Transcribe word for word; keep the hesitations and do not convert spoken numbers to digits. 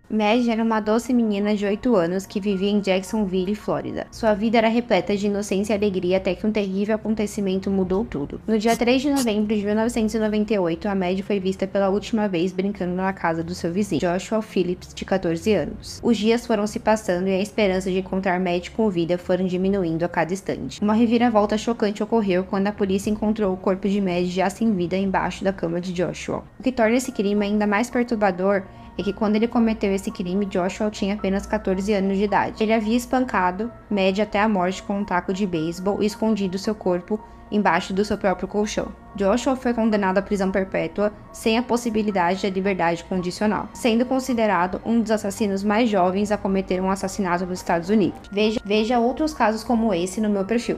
Madge era uma doce menina de oito anos que vivia em Jacksonville, Flórida. Sua vida era repleta de inocência e alegria até que um terrível acontecimento mudou tudo. No dia três de novembro de mil novecentos e noventa e oito, a Madge foi vista pela última vez brincando na casa do seu vizinho, Joshua Phillips, de quatorze anos. Os dias foram se passando e a esperança de encontrar Madge com vida foram diminuindo a cada instante. Uma reviravolta chocante ocorreu quando a polícia encontrou o corpo de Madge já sem vida embaixo da cama de Joshua. O que torna esse crime ainda mais perturbador é que quando ele cometeu esse crime, Joshua tinha apenas quatorze anos de idade. Ele havia espancado Madge até a morte com um taco de beisebol e escondido seu corpo embaixo do seu próprio colchão. Joshua foi condenado à prisão perpétua sem a possibilidade de liberdade condicional, sendo considerado um dos assassinos mais jovens a cometer um assassinato nos Estados Unidos. Veja, veja outros casos como esse no meu perfil.